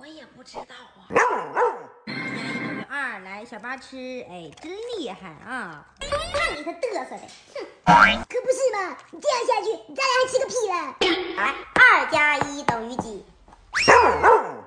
我也不知道啊。 2来，小八吃，哎，真厉害啊！ 看你他嘚瑟的，哼，可不是嘛！你这样下去，咱俩还吃个屁了！来，2+1等于几？